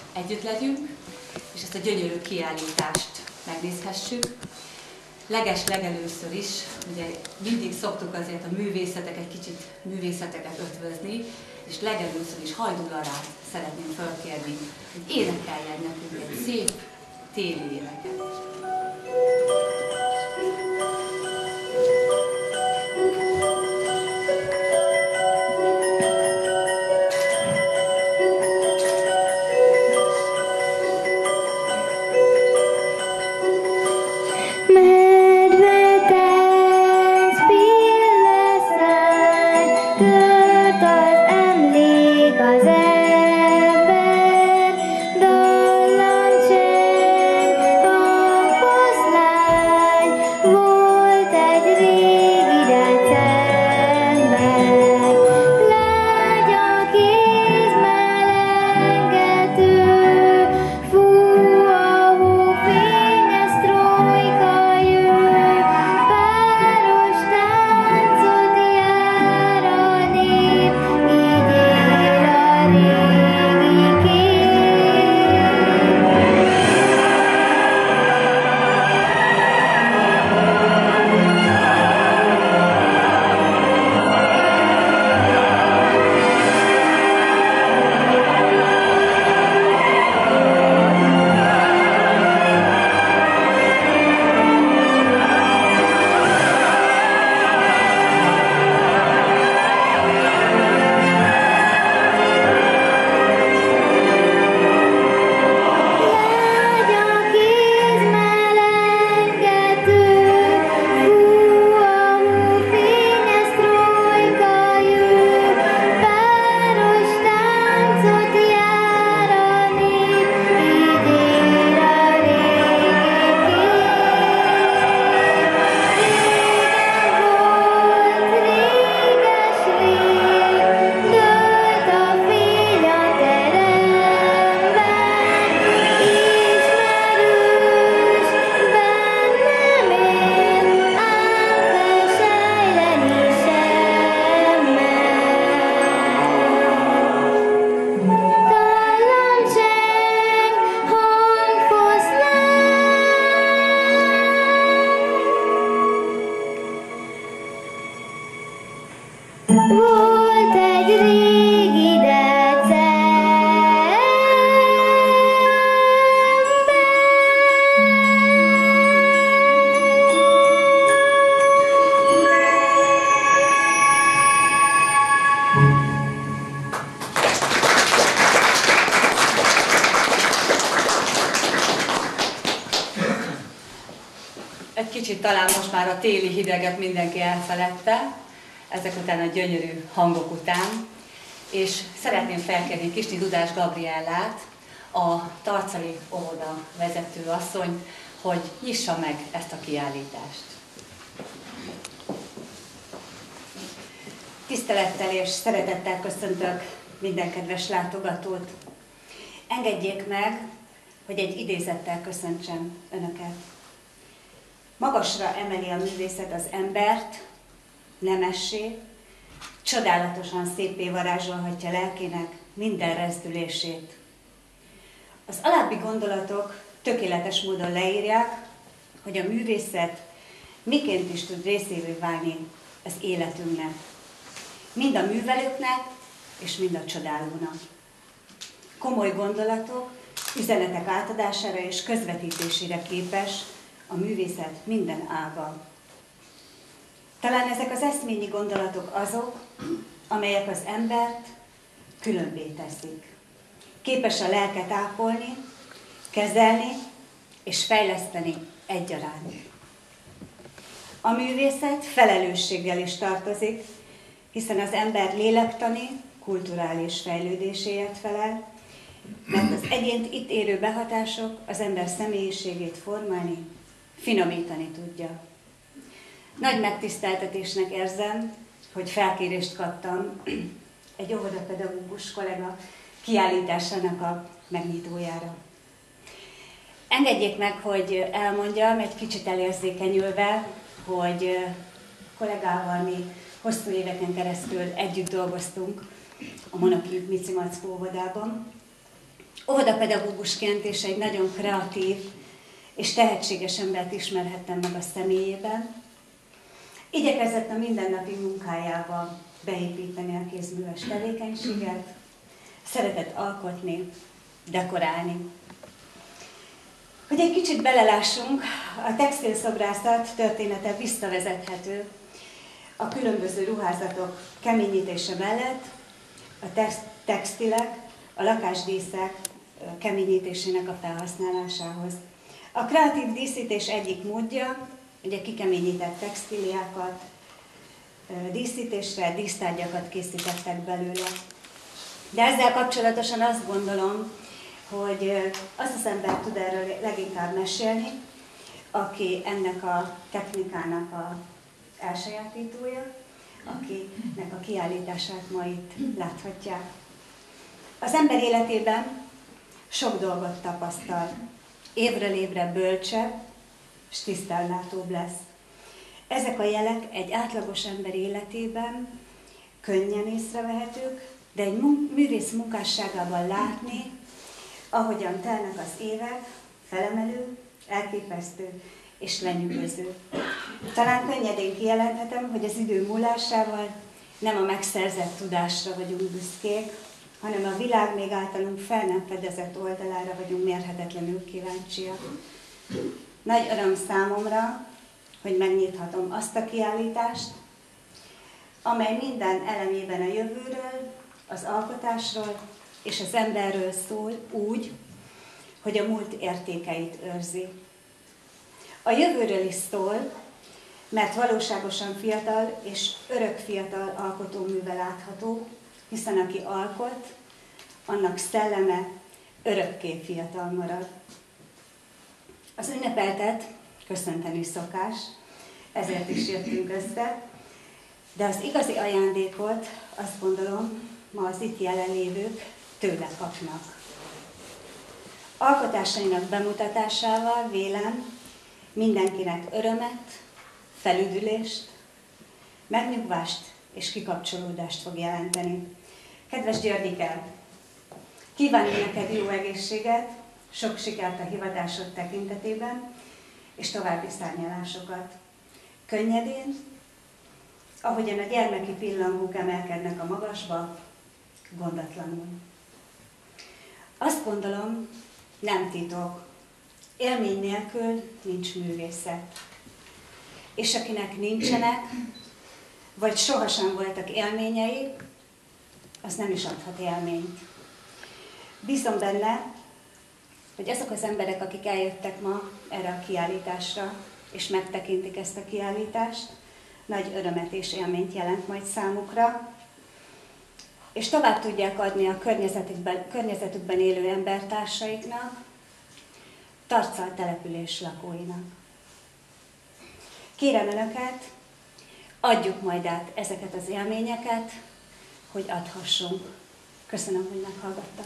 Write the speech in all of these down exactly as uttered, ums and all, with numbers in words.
együtt legyünk, és ezt a gyönyörű kiállítást megnézhessük. Leges legelőször is, ugye mindig szoktuk azért a művészetek, egy kicsit művészeteket ötvözni, és legelőször is Hajdularát szeretném fölkérni, hogy énekeljen nekünk egy szép téli éneket. Talán most már a téli hideget mindenki elfeledte, ezek után a gyönyörű hangok után, és szeretném felkérni Kisné Dudás Gabriellát, a Tarcai óvoda vezető asszonyt, hogy nyissa meg ezt a kiállítást. Tisztelettel és szeretettel köszöntök minden kedves látogatót. Engedjék meg, hogy egy idézettel köszöntsem Önöket. Magasra emeli a művészet az embert, nemessé, csodálatosan szépé varázsolhatja lelkének minden rezdülését. Az alábbi gondolatok tökéletes módon leírják, hogy a művészet miként is tud részévé válni az életünknek. Mind a művelőknek, és mind a csodálónak. Komoly gondolatok, üzenetek átadására és közvetítésére képes a művészet minden ága. Talán ezek az eszményi gondolatok azok, amelyek az embert különbé teszik. Képes a lelket ápolni, kezelni és fejleszteni egyaránt. A művészet felelősséggel is tartozik, hiszen az ember lélektani, kulturális fejlődéséért felel, mert az egyént itt érő behatások az ember személyiségét formálni, finomítani tudja. Nagy megtiszteltetésnek érzem, hogy felkérést kaptam egy óvodapedagógus kollega kiállításának a megnyitójára. Engedjék meg, hogy elmondjam, egy kicsit elérzékenyülve, hogy kollégával mi hosszú éveken keresztül együtt dolgoztunk a Monoki Mici Mackó óvodában, Óvodapedagógusként és egy nagyon kreatív és tehetséges embert ismerhettem meg a személyében. Igyekezett a mindennapi munkájába beépíteni a kézműves tevékenységet, szeretett alkotni, dekorálni. Hogy egy kicsit belelássunk, a textilszobrászat története visszavezethető a különböző ruházatok keményítése mellett a textilek, a lakásdíszek keményítésének a felhasználásához. A kreatív díszítés egyik módja, ugye kikeményített textíliákat, díszítésre dísztárgyakat készítettek belőle. De ezzel kapcsolatosan azt gondolom, hogy az az ember tud erről leginkább mesélni, aki ennek a technikának a elsajátítója, akinek a kiállítását ma itt láthatják. Az ember életében sok dolgot tapasztal, évről évre bölcsebb és tisztellátóbb lesz. Ezek a jelek egy átlagos ember életében könnyen észrevehetők, de egy művész munkásságában látni, ahogyan telnek az évek, felemelő, elképesztő és lenyűgöző. Talán könnyedén kijelenthetem, hogy az idő múlásával nem a megszerzett tudásra vagyunk büszkék, hanem a világ még általunk fel nem fedezett oldalára vagyunk mérhetetlenül kíváncsiak. Nagy öröm számomra, hogy megnyithatom azt a kiállítást, amely minden elemében a jövőről, az alkotásról és az emberről szól úgy, hogy a múlt értékeit őrzi. A jövőről is szól, mert valóságosan fiatal és örök fiatal alkotóműve látható, hiszen aki alkot, annak szelleme örökké fiatal marad. Az ünnepeltet köszönteni szokás, ezért is jöttünk össze, de az igazi ajándékot azt gondolom, ma az itt jelenlévők tőle kapnak. Alkotásainak bemutatásával vélem mindenkinek örömet, felüdülést, megnyugvást és kikapcsolódást fog jelenteni. Kedves Györgyike, kívánok neked jó egészséget, sok sikert a hivatásod tekintetében, és további szárnyalásokat. Könnyedén, ahogyan a gyermeki pillangók emelkednek a magasba, gondatlanul. Azt gondolom, nem titok, élmény nélkül nincs művészet. És akinek nincsenek, vagy sohasem voltak élményei, az nem is adhat élményt. Bízom benne, hogy azok az emberek, akik eljöttek ma erre a kiállításra, és megtekintik ezt a kiállítást, nagy örömet és élményt jelent majd számukra, és tovább tudják adni a környezetükben, környezetükben élő embertársaiknak, Tarcal település lakóinak. Kérem Önöket, adjuk majd át ezeket az élményeket, hogy adhassunk. Köszönöm, hogy meghallgattak.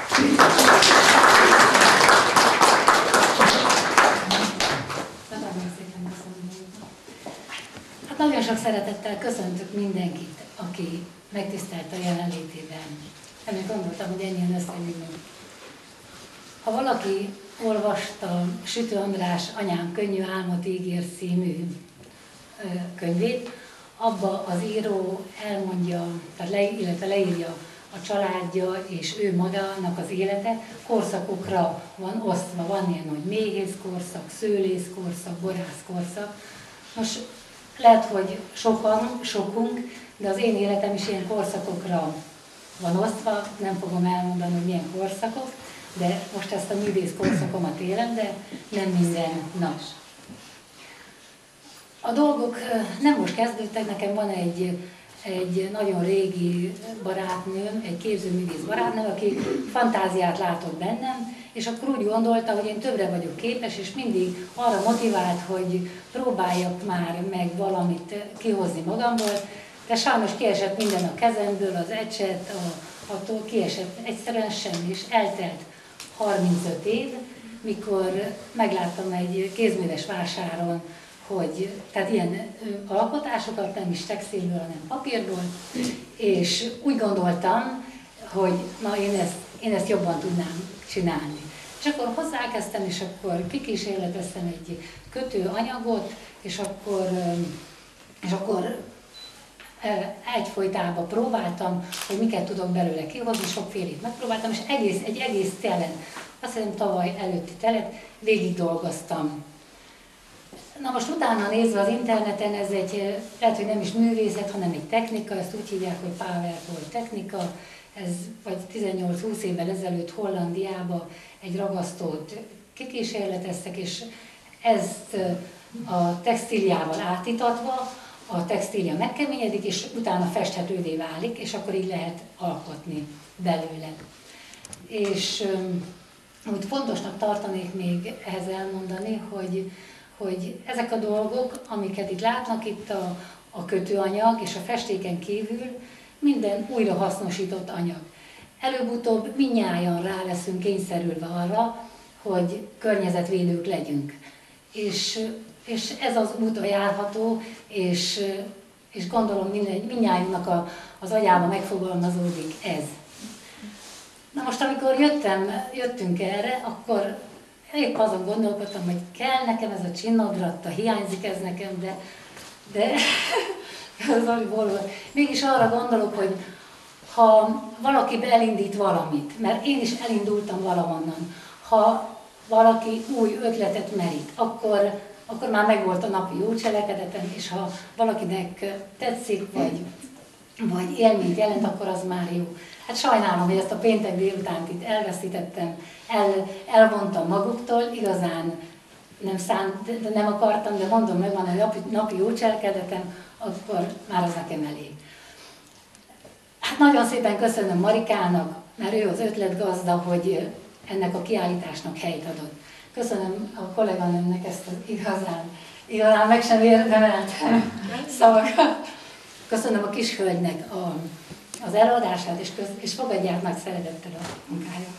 Nagyon szépen köszönöm. Hát nagyon sok szeretettel köszöntök mindenkit, aki megtisztelt a jelenlétében. Nem is gondoltam, hogy ennyien összejönünk. Ha valaki olvasta Sütő András Anyám könnyű álmot ígér című könyvét, abba az író elmondja, tehát le, illetve leírja a családja és ő magának az élete, korszakokra van osztva. Van ilyen, hogy méhészkorszak, szőlészkorszak, borászkorszak. Most lehet, hogy sokan, sokunk, de az én életem is ilyen korszakokra van osztva, nem fogom elmondani, hogy milyen korszakok, de most ezt a művész korszakomat élem, de nem minden nap. A dolgok nem most kezdődtek, nekem van egy, egy nagyon régi barátnőm, egy képzőművész barátnő, aki fantáziát látott bennem, és akkor úgy gondolta, hogy én többre vagyok képes, és mindig arra motivált, hogy próbáljak már meg valamit kihozni magamból, de sajnos kiesett minden a kezemből, az ecset, a, attól kiesett egyszerűen semmi, és eltelt harmincöt év, mikor megláttam egy kézműves vásáron, hogy, tehát ilyen alkotásokat, nem is textilből, hanem papírból, és úgy gondoltam, hogy na én ezt én ezt jobban tudnám csinálni. És akkor hozzákezdtem, és akkor kikísérleteztem egy kötőanyagot, és akkor, és akkor egyfolytában próbáltam, hogy miket tudok belőle kihozni, sokfélét megpróbáltam, és egész, egy egész telet, azt hiszem tavaly előtti telet végig dolgoztam. Na most utána nézve az interneten, ez egy, lehet, hogy nem is művészet, hanem egy technika, ezt úgy hívják, hogy PowerPoint technika, ez vagy tizennyolc-húsz évvel ezelőtt Hollandiában egy ragasztót kikísérleteztek, és ezt a textíliával átítatva, a textília megkeményedik, és utána festhetővé válik, és akkor így lehet alkotni belőle. És amit fontosnak tartanék még ehhez elmondani, hogy, hogy ezek a dolgok, amiket itt látnak, itt a, a kötőanyag és a festéken kívül, minden újra hasznosított anyag. Előbb-utóbb mindnyájan rá leszünk kényszerülve arra, hogy környezetvédők legyünk. És, és ez az úton járható, és, és gondolom mindnyájunknak a, az agyába megfogalmazódik ez. Na most, amikor jöttem, jöttünk erre, akkor épp azon gondolkodtam, hogy kell nekem ez a csinnadratta, hiányzik ez nekem, de, de mégis arra gondolok, hogy ha valaki elindít valamit, mert én is elindultam valahonnan, ha valaki új ötletet merít, akkor, akkor már megvolt a napi jó cselekedetem, és ha valakinek tetszik, vagy, vagy élményt jelent, akkor az már jó. Hát sajnálom, hogy ezt a péntek délutánt itt elveszítettem, el, elvontam maguktól, igazán nem, szánt, de nem akartam, de mondom, megvan a napi, napi jó cselekedetem, akkor már az nekem elég. Hát nagyon szépen köszönöm Marikának, mert ő az ötletgazda, hogy ennek a kiállításnak helyt adott. Köszönöm a kolléganőmnek ezt az igazán, igazán meg sem érdemeltem szavakat. Köszönöm a kis hölgynek a, az előadását, és, köz, és fogadják meg szeretettel a munkáját.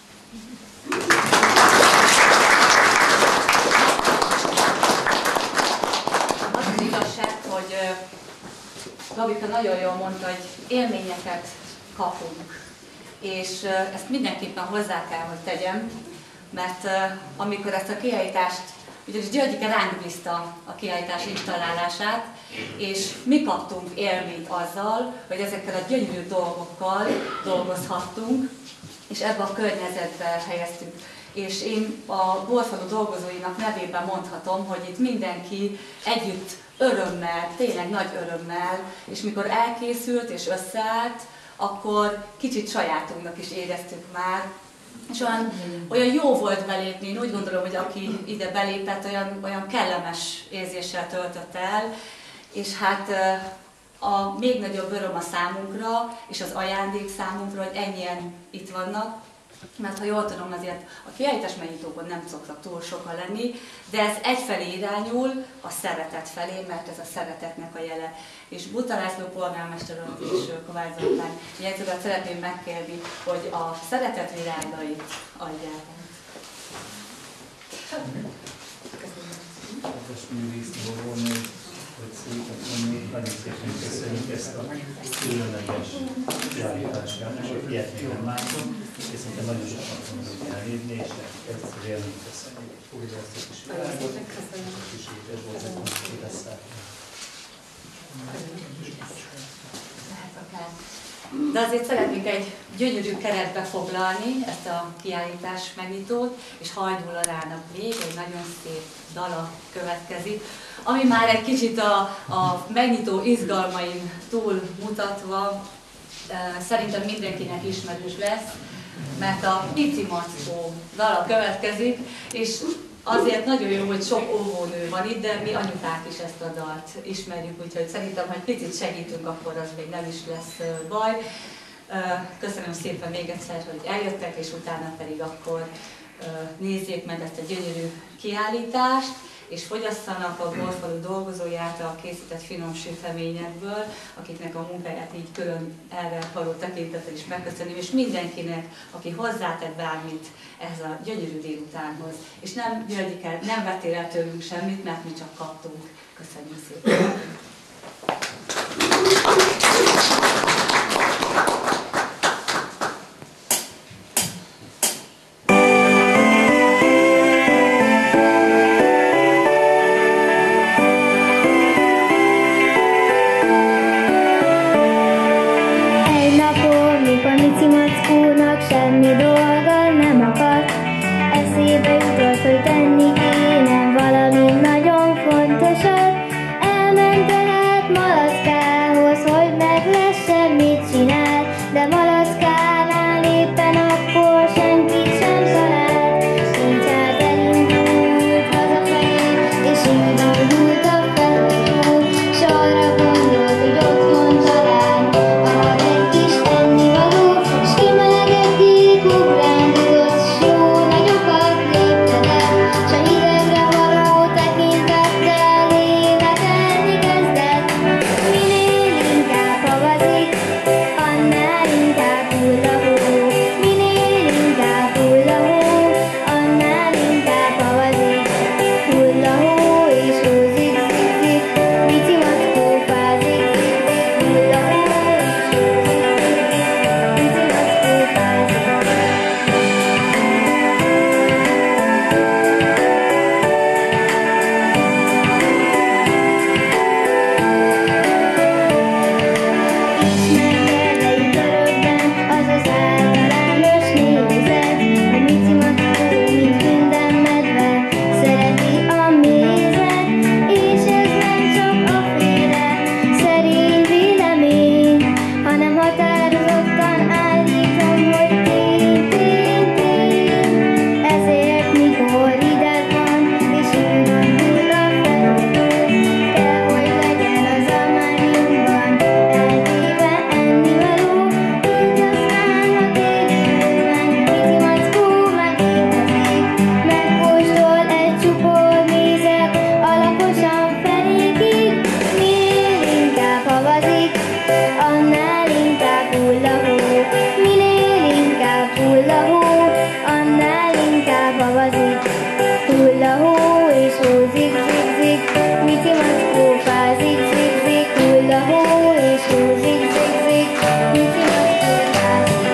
Az az igazság, hogy Gabika nagyon jól mondta, hogy élményeket kapunk. És ezt mindenképpen hozzá kell, hogy tegyem, mert amikor ezt a kiállítást, ugyanis Györgyike ránk bízta a kiállítás installálását, és mi kaptunk élményt azzal, hogy ezekkel a gyönyörű dolgokkal dolgozhattunk, és ebbe a környezetbe helyeztük. És én a Borfalu dolgozóinak nevében mondhatom, hogy itt mindenki együtt örömmel, tényleg nagy örömmel, és mikor elkészült és összeállt, akkor kicsit sajátunknak is éreztük már, és olyan, olyan jó volt belépni, én úgy gondolom, hogy aki ide belépett, olyan, olyan kellemes érzéssel töltött el, és hát a még nagyobb öröm a számunkra, és az ajándék számunkra, hogy ennyien itt vannak, mert ha jól tudom, azért a kiállítás megnyitókon nem szoktak túl sokan lenni, de ez egyfelé irányul a szeretet felé, mert ez a szeretetnek a jele. És Buta László polgármester és Kovács Zoltán jegyzőket szeretném megkérni, hogy a szeretet virágait adják át. Kedves művésznő, hogy szépen mondjuk, nagyon szépen köszönjük ezt a különleges kiállítást, hogy ilyet még nem látom, és szerintem nagyon sokan fogunk elérni, és ezt az élményt köszönjük. Újra ezt a kis világot, a kis édes volt, hogy lesz. De azért szeretnénk egy gyönyörű keretbe foglalni ezt a kiállítás megnyitót, és Hajdul Arának még egy nagyon szép dala következik, ami már egy kicsit a, a megnyitó izgalmain túl mutatva szerintem mindenkinek ismerős lesz, mert a Pici Mackó dala következik, és azért nagyon jó, hogy sok óvónő van itt, de mi anyukák is ezt a dalt ismerjük, úgyhogy szerintem, ha egy picit segítünk, akkor az még nem is lesz baj. Köszönöm szépen még egyszer, hogy eljöttek, és utána pedig akkor nézzék meg ezt a gyönyörű kiállítást, és fogyasszanak a Borfalu dolgozói által készített finom süteményekből, akiknek a munkáját így külön erre való tekintettel is megköszönöm, és mindenkinek, aki hozzátett bármit ehhez a gyönyörű délutánhoz. És nem, Györgyike, nem vettél el tőlünk semmit, mert mi csak kaptunk. Köszönjük szépen! inkább havazik. Hulla hó és hózik, zik, zik, Mici Mackó fázik, zik, zik, hulla hó és hózik, zik, zik, Mici Mackó fázik.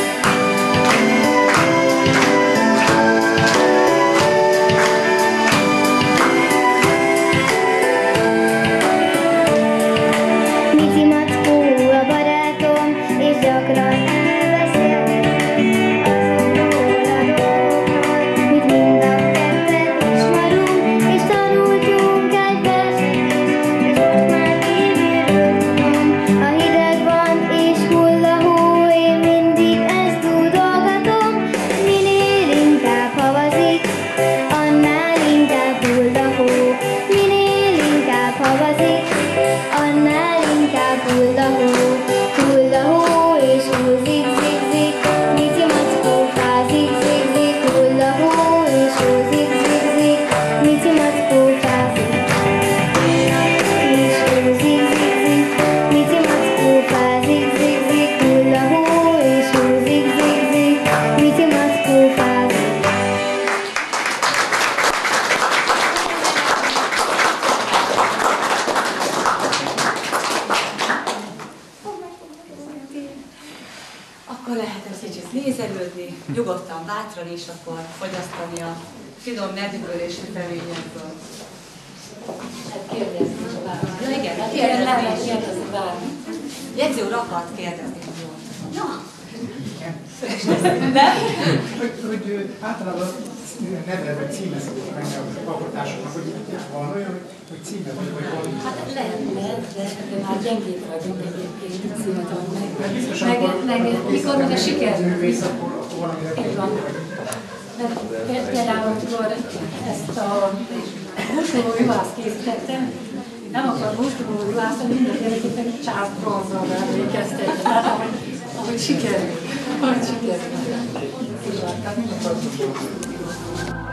Mici Mackó a barátom, és gyakran elbeszélünk azokról a dolgokról, mit mind a ketten ismerünk, és tanultunk egy verset is, és most már kívülről tudom. A hideg van és hull a hó, én mindig ezt tudogatom. Minél inkább havazik, annál inkább hull a hó. Minél inkább havazik, annál inkább hull a hó. Hull a hó és húzik, zik, zik, Mici Mackó fázik, zik, zik, hull a hó és húzik, zik, zik, Mici Mackó fázik. És húzik, zik, zik, Mici Mackó fázik, zik, zik, hull a hó és húzik, zik, zik, Mici Mackó fázik. Akkor lehet egy kicsit nézelődni, nyugodtan, bátran is akkor fogyasztani a finom nedűből és süteményekből. Hát kérdezni is bármi. Ja, igen, Hát kérdezni ilyen lehet is. kérdezni bármi. Jegyző úr akart kérdezni. Na, Hogy, hogy ö, általában neve vagy címe szokott menni az alkotásoknak, hogy van olyan, hogy, hogy címe vagy, vagy valami. Hát lehetne, de, de már gyengébb vagyunk egyébként, így címet ad meg. Mert biztos, Meg, amikor meg mikor meg a siker. művész, akkor, akkor valamire Így van. Mert például, amikor ezt a búsuló juhászt készítettem, nem akar búsuló juhászt, hanem minden gyerekében Charles Bronzra emlékeztetni. Tehát ahogy, ahogy sikerül. Ahogy sikerül. Így van. Tehát minden